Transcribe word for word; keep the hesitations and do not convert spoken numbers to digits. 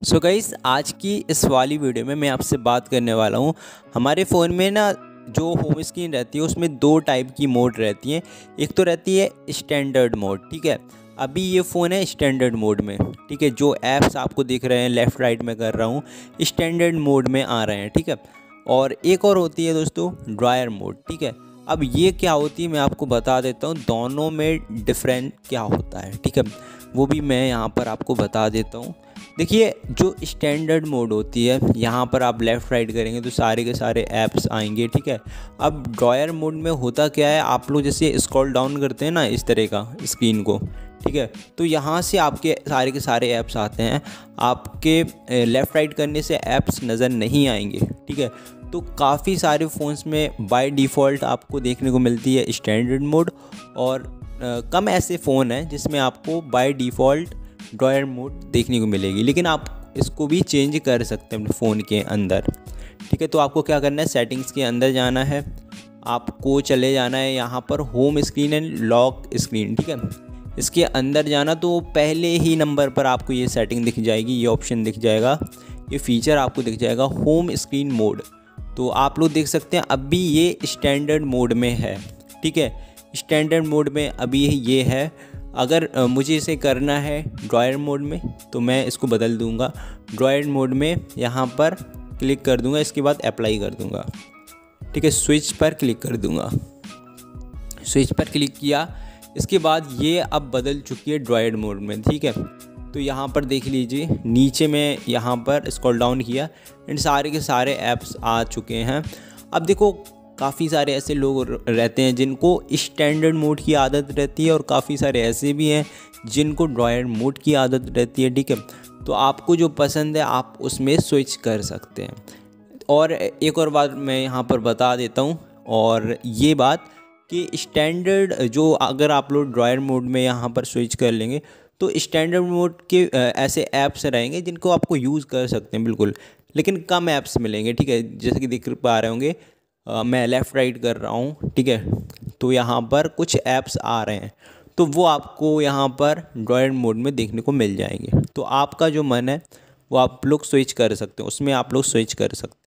So guys, आज की इस वाली वीडियो में मैं आपसे बात करने वाला हूँ। हमारे फ़ोन में ना जो होम स्क्रीन रहती है उसमें दो टाइप की मोड रहती हैं। एक तो रहती है स्टैंडर्ड मोड, ठीक है। अभी ये फ़ोन है स्टैंडर्ड मोड में, ठीक है। जो ऐप्स आपको दिख रहे हैं लेफ़्ट राइट में कर रहा हूँ, स्टैंडर्ड मोड में आ रहे हैं, ठीक है। और एक और होती है दोस्तों ड्रायर मोड, ठीक है। अब ये क्या होती है मैं आपको बता देता हूँ, दोनों में डिफरेंट क्या होता है, ठीक है, वो भी मैं यहाँ पर आपको बता देता हूँ। देखिए, जो स्टैंडर्ड मोड होती है यहाँ पर आप लेफ़्ट राइट करेंगे तो सारे के सारे ऐप्स आएंगे, ठीक है। अब ड्रॉयर मोड में होता क्या है, आप लोग जैसे स्क्रॉल डाउन करते हैं ना इस तरह का स्क्रीन को, ठीक है, तो यहाँ से आपके सारे के सारे ऐप्स आते हैं। आपके लेफ़्ट राइट करने से ऐप्स नज़र नहीं आएंगे, ठीक है। तो काफ़ी सारे फ़ोन्स में बाय डिफ़ॉल्ट आपको देखने को मिलती है स्टैंडर्ड मोड, और आ, कम ऐसे फ़ोन हैं जिसमें आपको बाय डिफ़ॉल्ट ड्रॉयर मोड देखने को मिलेगी। लेकिन आप इसको भी चेंज कर सकते हैं अपने फ़ोन के अंदर, ठीक है। तो आपको क्या करना है, सेटिंग्स के अंदर जाना है, आपको चले जाना है यहाँ पर home screen and lock screen, ठीक है। इसके अंदर जाना तो पहले ही नंबर पर आपको ये सेटिंग दिख जाएगी, ये ऑप्शन दिख जाएगा, ये फीचर आपको दिख जाएगा होम स्क्रीन मोड। तो आप लोग देख सकते हैं अभी ये स्टैंडर्ड मोड में है, ठीक है। स्टैंडर्ड मोड में अभी ये है। अगर मुझे इसे करना है ड्रॉयर मोड में तो मैं इसको बदल दूंगा, ड्रॉयर मोड में यहाँ पर क्लिक कर दूंगा, इसके बाद अप्लाई कर दूंगा, ठीक है। स्विच पर क्लिक कर दूंगा, स्विच पर क्लिक किया, इसके बाद ये अब बदल चुकी है ड्रॉयर मोड में, ठीक है। तो यहाँ पर देख लीजिए, नीचे में यहाँ पर स्क्रॉल डाउन किया एंड सारे के सारे ऐप्स आ चुके हैं। अब देखो, काफ़ी सारे ऐसे लोग रहते हैं जिनको स्टैंडर्ड मोड की आदत रहती है, और काफ़ी सारे ऐसे भी हैं जिनको ड्रॉयर मोड की आदत रहती है, ठीक है। तो आपको जो पसंद है आप उसमें स्विच कर सकते हैं। और एक और बात मैं यहाँ पर बता देता हूँ, और ये बात कि स्टैंडर्ड जो अगर आप लोग ड्रॉयर मोड में यहाँ पर स्विच कर लेंगे तो स्टैंडर्ड मोड के ऐसे ऐप्स रहेंगे जिनको आपको यूज़ कर सकते हैं बिल्कुल, लेकिन कम ऐप्स मिलेंगे, ठीक है। जैसे कि दिख पा रहे होंगे, Uh, मैं लेफ़्ट राइट कर रहा हूँ, ठीक है, तो यहाँ पर कुछ ऐप्स आ रहे हैं, तो वो आपको यहाँ पर ड्रॉयर मोड में देखने को मिल जाएंगे। तो आपका जो मन है वो आप लोग स्विच कर सकते हो, उसमें आप लोग स्विच कर सकते हैं।